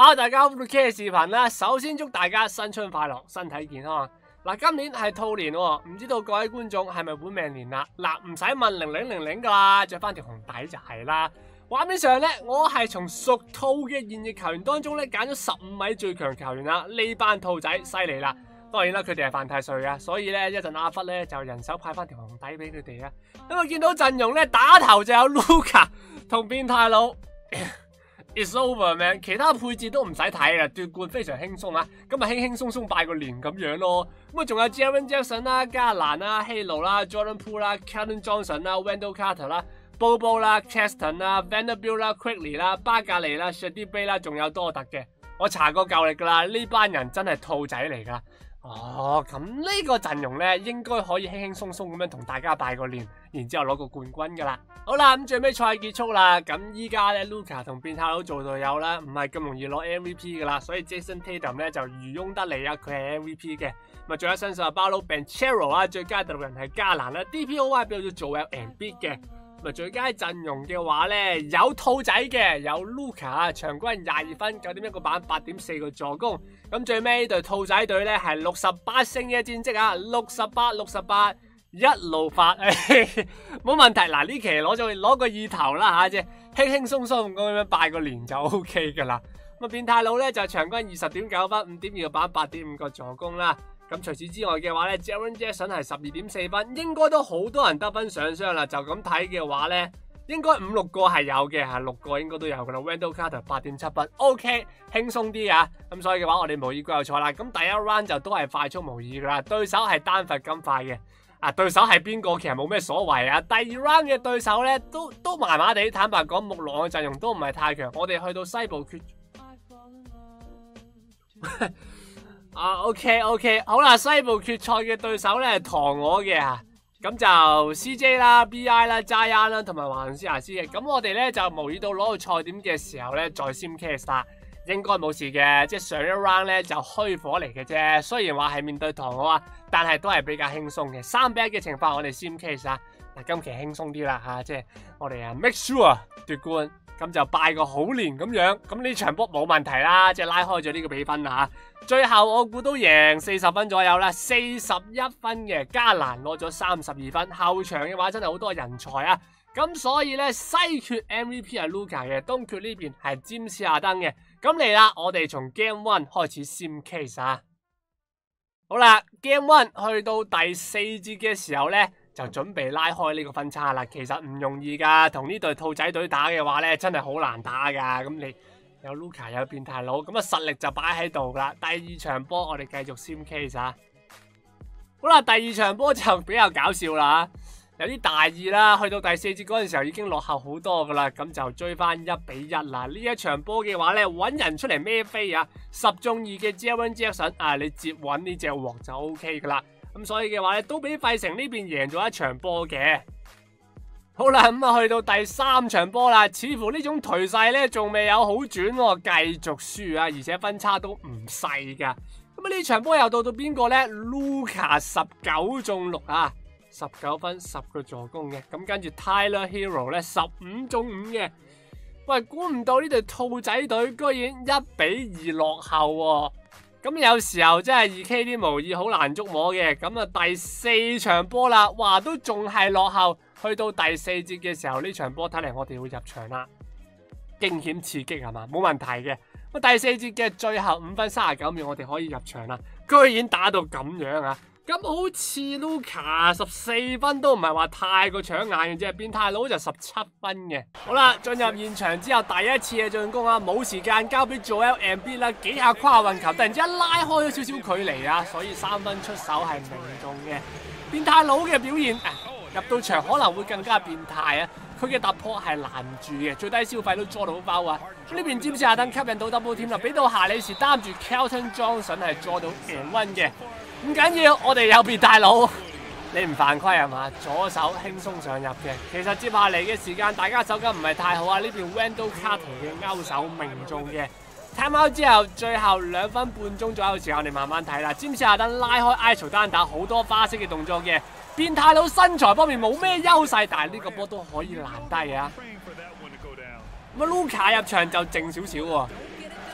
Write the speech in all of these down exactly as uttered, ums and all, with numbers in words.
Hello 大家，歡迎到 K 嘅視頻啦。首先祝大家新春快樂，身體健康。嗱，今年係兔年喎，唔知道各位觀眾係咪本命年啦？嗱，唔使問零零零零噶啦，着翻條紅底就係啦。畫面上咧，我係從屬兔嘅現役球員當中咧揀咗十五位最強球員啦。呢班兔仔犀利啦！當然啦，佢哋係犯太歲啊，所以咧一陣阿忽咧就人手派翻條紅底俾佢哋啊。因為見到陣容咧打頭就有 Luka 同變態佬。It's over man， 其他配置都唔使睇啦，奪冠非常輕鬆啊！咁咪輕輕鬆鬆拜個年咁樣咯。咁啊仲有 Jaren Jackson 啦、加蘭啦、希魯啦、Jordan Poole 啦、Keldon Johnson 啦、Wendell Carter 啦、Bobo 啦、Cheston 啦、Vanderbilt 啦、Quickly 啦、巴格利啦、Shady Bay 啦，仲有多特嘅。我查過夠力噶啦，呢班人真係兔仔嚟噶。哦，咁呢個陣容咧，應該可以輕輕鬆鬆咁樣同大家拜個年，然之後攞個冠軍噶啦。好啦，咁最尾賽結束啦，咁依家咧 Luka 同變態佬做隊友啦，唔係咁容易攞 M V P 噶啦，所以 Jason Tatum 咧就漁翁得利啊，佢係 M V P 嘅。咁啊，仲有新秀巴魯 Banchero 啊，最佳第六人係加蘭啦 ，D P O Y 表咗做有 Embiid 嘅。咁啊，最佳陣容嘅話咧，有兔仔嘅，有 Luka 場均廿二分，九點一個板，八點四個助攻。咁最尾隊兔仔隊咧係六十八勝嘅戰績啊，六十八六十八。一路發，冇問題。嗱，呢期攞咗攞個意頭啦吓，即係輕輕鬆鬆咁樣拜個年就 O K 噶啦。咁啊，變態佬咧就場均二十點九分，五點二個板，八點五個助攻啦。咁除此之外嘅話咧 ，Jaren Jackson 係十二點四分，應該都好多人得分上雙啦。就咁睇嘅話咧，應該五六個係有嘅，係六個應該都有噶啦。Wendell Carter 八點七分 ，O K 輕鬆啲啊。咁所以嘅話，我哋模擬季後賽啦。咁第一 round 就都係快速模擬噶啦，對手係丹佛金塊嘅。啊，對手係邊個其實冇咩所謂啊。第二 round 嘅對手咧都都麻麻地，坦白講木狼嘅陣容都唔係太強。我哋去到西部決啊 ，OK OK， 好啦，西部決賽嘅對手咧係唐我嘅吓，咁就 C J 啦、B I 啦、Zion 啦同埋華倫斯亞斯嘅。咁我哋咧就模擬到攞到賽點嘅時候咧再 simcast 啦。應該冇事嘅，即係上一 round 咧就虛火嚟嘅啫。雖然話係面對唐我啊，但係都係比較輕鬆嘅。三比一嘅情況，我哋 sim case 啊，嗱今期輕鬆啲啦吓，即係我哋啊 make sure 奪冠，咁就拜個好年咁樣。咁呢場波冇問題啦，即係拉開咗呢個比分啦吓。最後我估都贏四十分左右啦，四十一分嘅加蘭攞咗三十二分。後場嘅話真係好多人才啊！咁所以咧西決 M V P 係 Luka 嘅，東決呢邊係詹士亞登嘅。咁嚟啦，我哋從 Game One 開始 sim case 啊。好啦 ，Game One 去到第四節嘅時候咧，就準備拉開呢個分差啦。其實唔容易噶，同呢隊兔仔隊打嘅話咧，真係好難打噶。咁你有 Luka 有變態佬，咁啊實力就擺喺度啦。第二場波我哋繼續 sim case 啊。好啦，第二場波就比較搞笑啦。有啲大意啦，去到第四節嗰陣時候已經落後好多噶啦，咁就追翻一比一啦。呢一場波嘅話咧，揾人出嚟孭飛啊，十中二嘅 Jaren Jackson 啊，你接穩呢隻鑊就 O K 噶啦。咁所以嘅話咧，都俾費城呢邊贏咗一場波嘅。好啦，咁啊去到第三場波啦，似乎呢種頹勢咧仲未有好轉喎，繼續輸啊，而且分差都唔細噶。咁啊呢場波又到到邊個咧 ？Luka 十九中六啊！十九分，十個助攻嘅，咁跟住 Tyler Hero 咧十五中五嘅，喂，估唔到呢隊兔仔隊居然一比二落後喎、哦，咁有時候真係二 K 啲模擬好難捉摸嘅，咁啊第四場波啦，哇都仲係落後，去到第四節嘅時候呢場波睇嚟我哋會入場啦，驚險刺激係嘛，冇問題嘅，咁第四節嘅最後五分三十九秒我哋可以入場啦，居然打到咁樣啊！咁好似 Luka 十四分都唔係話太過搶眼嘅啫，變態佬就十七分嘅。好啦，進入現場之後第一次嘅進攻啊，冇時間交俾 Joel Embiid 啦，幾下跨運球，突然之間拉開咗少少距離啊，所以三分出手係命中嘅。變態佬嘅表現、啊、入到場可能會更加變態啊！佢嘅突破係攔住嘅，最低消費都捉到包啊！呢邊詹士亞登吸引到 double team 啦，俾到夏里士擔住 Keldon Johnson 係捉到 and one 嘅。唔緊要，我哋有變態佬，你唔犯規係嘛？左手輕鬆上入嘅。其實接下嚟嘅時間，大家手感唔係太好啊。呢邊 Wendell Carter 嘅勾手命中嘅。time out之後，最後兩分半鐘左右嘅時候，我哋慢慢睇啦。詹士亞登拉開 Icho 單打，好多花式嘅動作嘅。變態佬身材方面冇咩優勢，但係呢個波都可以攔低啊。咁啊 Luka 入場就靜少少喎。即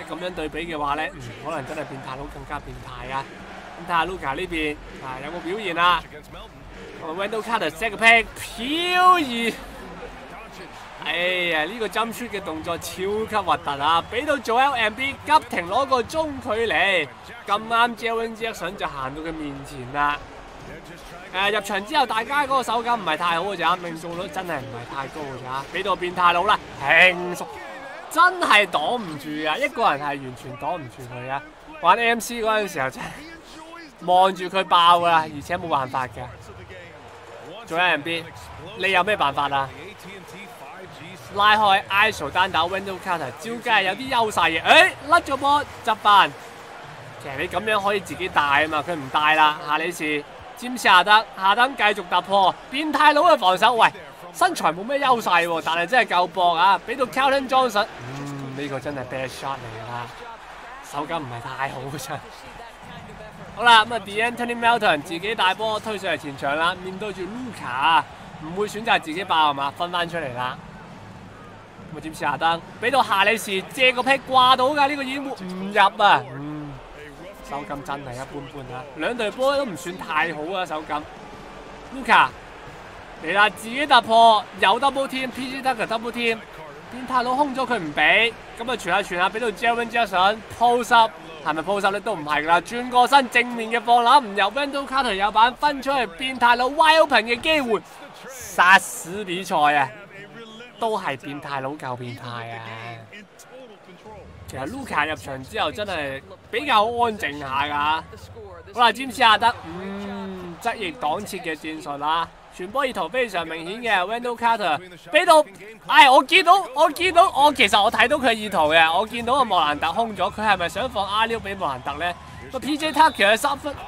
咁樣對比嘅話咧，嗯，可能真係變態佬更加變態啊！咁睇下 Luka 呢邊啊有冇表現啦 ？Wendell Carter set 個 pick 漂移，哎呀呢、這個 jump shoot 嘅動作超級核突啊！俾到 Joel Embiid 急停攞個中距離，咁啱 Jalen Jackson 就行到佢面前啦。誒、呃、入場之後，大家嗰個手感唔係太好嘅咋，命中率真係唔係太高嘅咋，俾到變態佬啦，輕鬆真係擋唔住啊！一個人係完全擋唔住佢啊！玩 M C 嗰陣時候真係望住佢爆噶啦，而且冇辦法嘅。仲有人邊，你有咩辦法啊？拉開 I S O 單打 Wendell Carter， 照計係有啲優勢嘅。誒甩咗波執翻，其實你咁樣可以自己帶啊嘛，佢唔帶啦。夏里士。詹士夏德，夏登繼續突破，變態佬嘅防守，喂，身材冇咩優勢喎，但係真係夠搏啊！俾到 Keldon Johnson， 嗯，呢、這個真係 bad shot 嚟㗎啦，手感唔係太好嘅真。好啦，咁啊 De'Anthony Melton 自己帶波推上嚟前場啦，面對住 Luka， 唔會選擇自己爆係嘛，分翻出嚟啦。咁啊詹士夏登，俾到夏里士借個 pick 掛到㗎，呢、這個掩護唔入啊！嗯手感真係一般般啦，兩隊波都唔算太好啊手感。Luka 嚟啦，自己突破有 double team，P J Tucker double team， 變態佬空咗佢唔俾，咁啊傳下傳下俾到 Jalen Jackson post up， 係咪 post up 咧都唔係㗎啦，轉過身正面嘅放籃唔入 ，Wendell Carter 有板分出去，變態佬 wide open 嘅機會，殺死比賽啊！都係變態佬夠變態啊！其實 Luka 入場之後真係比較安靜下㗎。好啦，詹士夏德，嗯，側翼擋切嘅戰術啦，傳波意圖非常明顯嘅 Wendell Carter 俾到，唉，我見到我見到我其實我睇到佢意圖嘅，我見到個莫蘭特空咗，佢係咪想放阿溜俾莫蘭特咧？個 P J Tucker 嘅三分，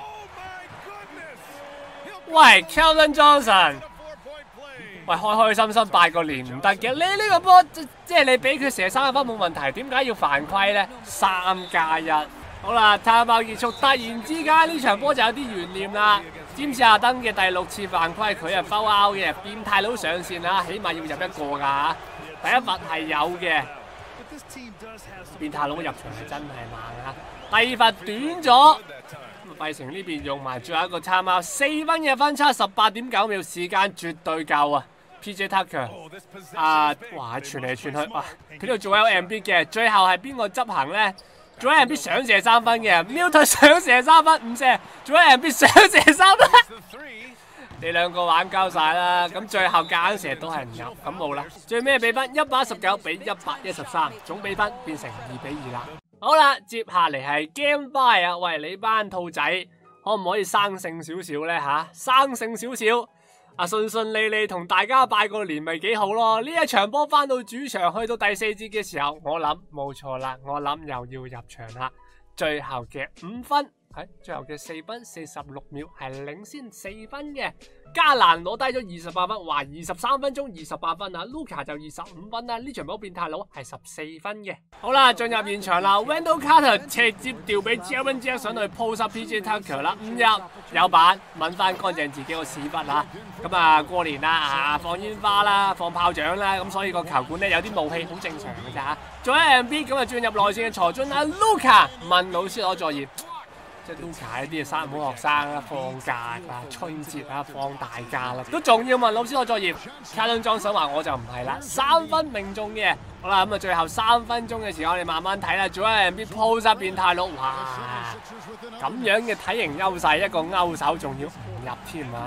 喂 Keldon Johnson。喂，開開心心拜個年唔得嘅，你呢個波即即係你俾佢射三分冇問題，點解要犯規咧？三加一，好啦，探爆結束，突然之間呢場波就有啲懸念啦。詹士夏登嘅第六次犯規，佢係 foul out 嘅，變態佬上線啦，起碼要入一個㗎。第一罰係有嘅，變態佬入場係真係慢啊。第二罰短咗。費城呢邊用埋最後一個 time out， 四分嘅分差，十八點九秒時間絕對夠啊 ！P J Tucker 啊，哇傳嚟傳去，哇佢度做 Joel Embiid 嘅，最後係邊個執行咧？Joel Embiid 想射三分嘅 ，Milton 想射三分唔射 ，Joel Embiid 想射三分，你兩個玩交晒啦！咁最後夾硬射都係唔入，咁冇啦。最尾比分一百一十九比一百一十三，總比分變成二比二啦。好啦，接下嚟係 Game Five 啊！喂，你班兔仔可唔可以生性少少咧吓？生性少少啊，順順利利同大家拜個年咪幾好咯！呢一場波翻到主場，去到第四節嘅時候，我諗冇錯啦，我諗又要入場啦。最後嘅五分，喺、哎、最後嘅四分四十六秒係領先四分嘅。加蘭攞低咗二十八分，話二十三分鐘二十八分啊 ，Luka 就二十五分啦。呢場波變態佬係十四分嘅。好啦，進入現場啦 ，Wendell Carter 直接調俾 Jalen Jackson 去 post up P J Tucker 啦，唔入有板，揾翻乾淨自己個屎忽啦。咁啊過年啦，啊放煙花啦，放炮仗啦，咁所以個球館咧有啲霧氣，好正常嘅咋。仲有 M B 咁啊轉入內線嘅財津啦 ，Luka 問老師攞作業。即係 Luka 呢啲生唔好學生啦，放假啦，春節啦，放大假啦，都仲要問老師攞作業。Keldon Johnson話我就唔係啦，三分命中嘅。好啦，咁啊最後三分鐘嘅時間，我哋慢慢睇啦。仲有 M B post up 變態佬，哇！咁樣嘅體型優勢，一個勾手仲要唔入添啊！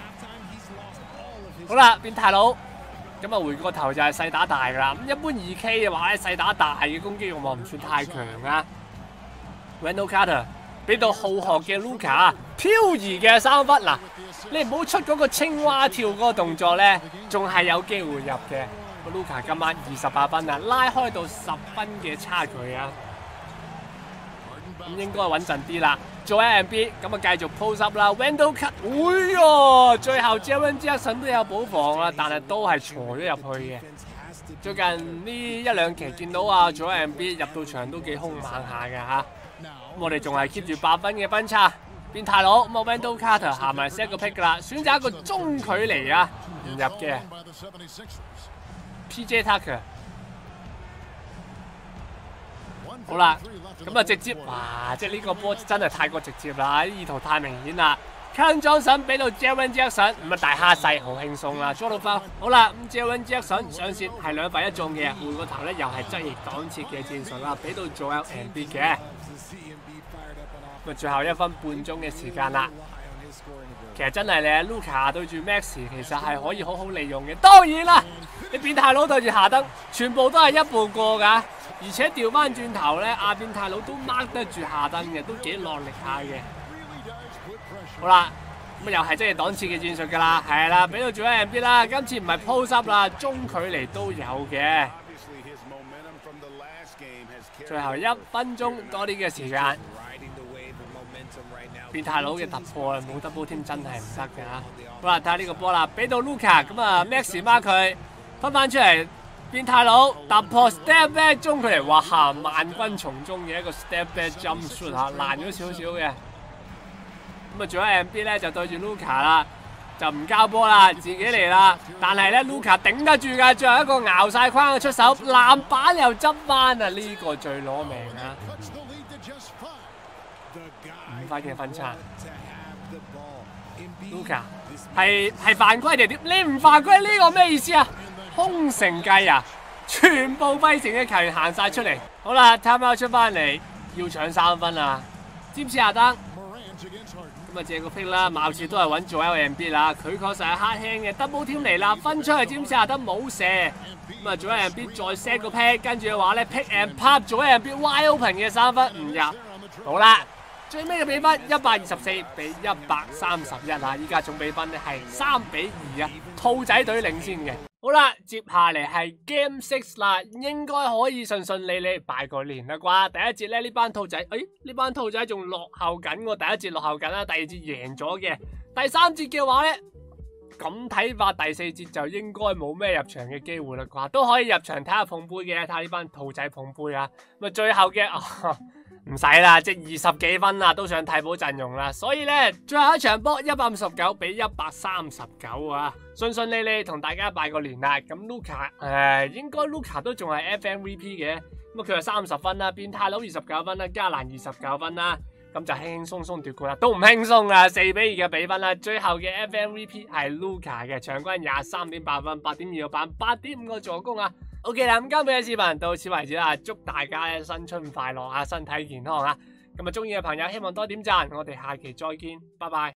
好啦，變態佬，咁啊回過頭就係細打大噶啦。咁一般二 K 嘅話咧，細打大嘅攻擊欲望唔算太強啊。Wendell Carter。俾到好學嘅 Luka 漂移嘅三分嗱，你唔好出嗰個青蛙跳嗰個動作咧，仲係有機會入嘅。個 Luka 今晚二十八分啊，拉開到十分嘅差距啊，咁應該穩陣啲啦。做 M B 咁啊，繼續 post up 啦 ，Wendell Carter， 哎喲，最後 Jalen Jackson 都有補防啊，但係都係坐咗入去嘅。最近呢一兩期見到啊，做 M B 入到場都幾兇猛下嘅嚇。我哋仲係 keep 住八分嘅分差，變態佬咁啊 Wendell Carter 行埋 set 個 pick 噶啦，選擇一個中距離啊，唔入嘅 P J Tucker 好啦，咁啊直接，哇！即係呢個波真係太過直接啦，意圖太明顯啦。Callum Johnson 俾到 Jaren Jackson， 咁啊大蝦細，好輕鬆啦，捉到分。好啦，咁 Jaren Jackson 上線係兩罰一中嘅，換個頭咧又係側翼擋切嘅戰術啦，俾到 Joel Embiid 嘅。咁啊最後一分半鐘嘅時間啦。其實真係咧 ，Luka 對住 Max 其實係可以好好利用嘅。當然啦，你變態佬對住夏登，全部都係一步過㗎。而且調翻轉頭咧，阿變態佬都 mark 得住夏登嘅，都幾落力下嘅。好啦，咁又係真係擋切嘅戰術㗎啦，係啦，俾到做 M B 啦，今次唔係 post up 啦，中距離都有嘅。最後一分鐘多啲嘅時間，變態佬嘅突破冇 double team 真係唔得㗎。好啦，睇下呢個波啦，俾到 Luka， 咁啊 Max mark 佢，分翻出嚟。變態佬突破 step back 中距離，哇嚇萬軍叢中嘅一個 step back jump shoot 嚇，爛咗少少嘅。咁啊，仲有 M B 咧就對住 Luka 啦，就唔交波啦，自己嚟啦。但係咧 Luka 頂得住㗎，最後一個熬晒框嘅出手，籃板又執翻啊！呢、這個最攞命啊！五分嘅分差 ，Luka 係係犯規定點？你唔犯規呢、這個咩意思啊？空城計啊！全部費城嘅球員行晒出嚟。好啦 ，time out 出翻嚟，要搶三分啊！詹士亞登咁啊，借個 pick 啦，貌似都係揾做 L M B 啦。佢確實係黑輕嘅 double team 嚟啦，分出去詹士亞登冇射。咁啊，做 L M B 再 set 個 pick， 跟住嘅話咧 pick and pop 做 L M B wide open 嘅三分唔入。好啦，最尾嘅比分一百二十四比一百三十一啊！依家總比分咧係三比二啊，兔仔隊領先嘅。好啦，接下嚟係 Game Six 啦，應該可以順順利利拜個年啦啩。第一節咧呢班兔仔，誒呢班兔仔仲落後緊喎，第一節落後緊啦，第二節贏咗嘅。第三節嘅話咧，咁睇法第四節就應該冇咩入場嘅機會啦啩，都可以入場睇下捧杯嘅，睇下呢班兔仔捧杯啊。咁啊最後嘅。哦唔使啦，即係二十幾分啦，都上替補陣容啦，所以咧最後一場波一百五十九比一百三十九啊，順順利利同大家拜個年啦。咁 Luka 誒，應該 Luka 都仲係 F M V P 嘅，咁佢係三十分啦，變態佬二十九分啦，加蘭二十九分啦，咁就輕輕鬆鬆奪冠啦，都唔輕鬆啊，四比二嘅比分啦，最後嘅 F M V P 係 Luka 嘅，場均廿三點八分，八點二個板，八點五個助攻啊。OK 啦，咁今日嘅視頻到此為止啦，祝大家咧新春快樂啊，身體健康啊！咁啊，中意嘅朋友希望多點讚，我哋下期再見，拜拜。